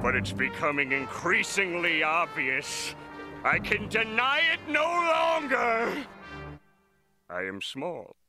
but it's becoming increasingly obvious. I can deny it no longer. I am small.